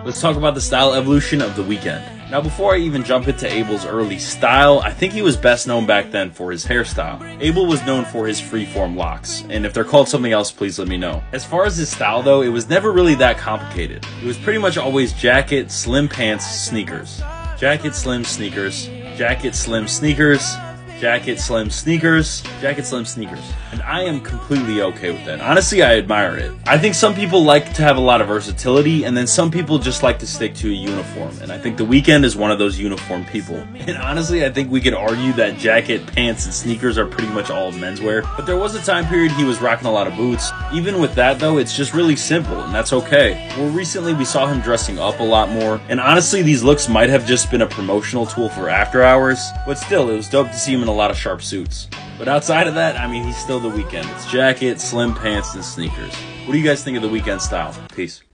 Let's talk about the style evolution of The Weeknd. Now before I even jump into Abel's early style, I think he was best known back then for his hairstyle. Abel was known for his freeform locks, and if they're called something else, please let me know. As far as his style though, it was never really that complicated. It was pretty much always jacket, slim pants, sneakers. Jacket, slim sneakers. Jacket, slim sneakers. Jacket, slim sneakers, jacket, slim sneakers. And I am completely okay with that. Honestly, I admire it. I think some people like to have a lot of versatility, and then some people just like to stick to a uniform. And I think The Weeknd is one of those uniform people. And honestly, I think we could argue that jacket, pants, and sneakers are pretty much all menswear. But there was a time period he was rocking a lot of boots. Even with that though, it's just really simple, and that's okay. Well, recently we saw him dressing up a lot more. And honestly, these looks might have just been a promotional tool for after hours. But still, it was dope to see him in a lot of sharp suits. But outside of that, I mean, he's still The Weeknd. It's jacket, slim pants, and sneakers. What do you guys think of The Weeknd style? Peace.